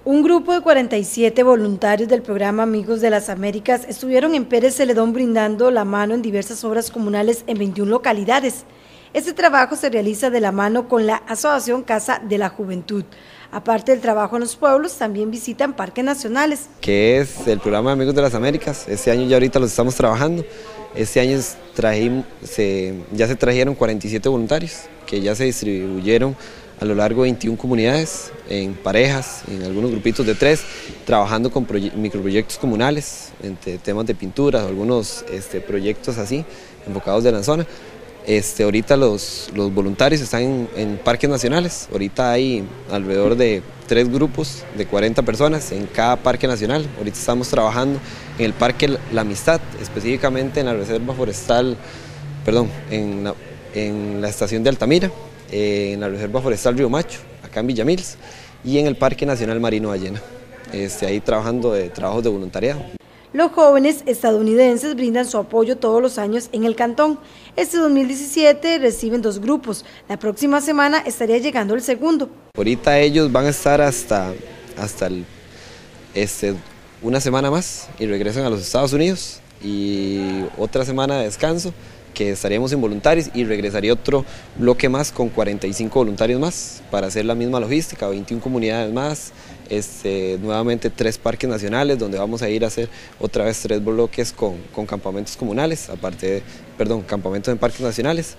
Un grupo de 47 voluntarios del programa Amigos de las Américas estuvieron en Pérez Celedón brindando la mano en diversas obras comunales en 21 localidades. Este trabajo se realiza de la mano con la Asociación Casa de la Juventud. Aparte del trabajo en los pueblos, también visitan parques nacionales. Que es el programa Amigos de las Américas. Este año ya ahorita los estamos trabajando. Este año ya se trajeron 47 voluntarios que ya se distribuyeron a lo largo de 21 comunidades, en parejas, en algunos grupitos de 3, trabajando con microproyectos comunales, entre temas de pintura, algunos proyectos así, enfocados de la zona. Ahorita los voluntarios están en parques nacionales. Ahorita hay alrededor de 3 grupos de 40 personas en cada parque nacional. Ahorita estamos trabajando en el Parque La Amistad, específicamente en la reserva forestal, en la estación de Altamira, en la reserva forestal Río Macho, acá en Villamils, y en el Parque Nacional Marino Ballena, ahí trabajando de trabajos de voluntariado. Los jóvenes estadounidenses brindan su apoyo todos los años en el cantón. Este 2017 reciben 2 grupos. La próxima semana estaría llegando el segundo. Ahorita ellos van a estar hasta una semana más y regresan a los Estados Unidos, y otra semana de descanso, que estaríamos en voluntarios, y regresaría otro bloque más con 45 voluntarios más para hacer la misma logística, 21 comunidades más, nuevamente 3 parques nacionales donde vamos a ir a hacer otra vez 3 bloques con campamentos comunales, campamentos en parques nacionales,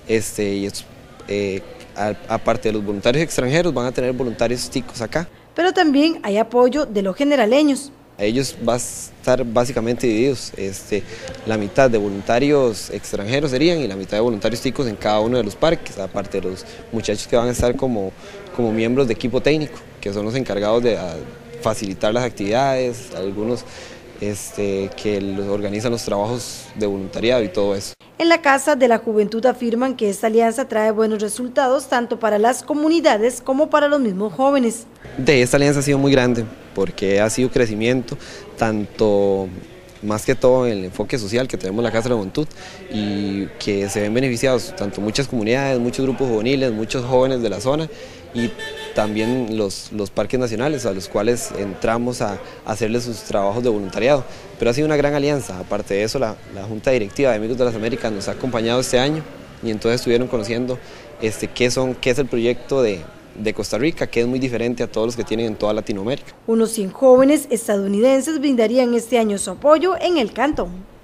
aparte de los voluntarios extranjeros van a tener voluntarios ticos acá. Pero también hay apoyo de los generaleños. Ellos van a estar básicamente divididos, la mitad de voluntarios extranjeros serían y la mitad de voluntarios ticos en cada uno de los parques, aparte de los muchachos que van a estar como miembros de equipo técnico, que son los encargados de facilitar las actividades, algunos que los organizan los trabajos de voluntariado y todo eso. En la Casa de la Juventud afirman que esta alianza trae buenos resultados tanto para las comunidades como para los mismos jóvenes. Esta alianza ha sido muy grande porque ha sido crecimiento, tanto más que todo en el enfoque social que tenemos en la Casa de la Juventud, y que se ven beneficiados tanto muchas comunidades, muchos grupos juveniles, muchos jóvenes de la zona, y también los parques nacionales a los cuales entramos a hacerles sus trabajos de voluntariado. Pero ha sido una gran alianza. Aparte de eso, la Junta Directiva de Amigos de las Américas nos ha acompañado este año, y entonces estuvieron conociendo qué es el proyecto de Costa Rica, que es muy diferente a todos los que tienen en toda Latinoamérica. Unos 100 jóvenes estadounidenses brindarían este año su apoyo en el cantón.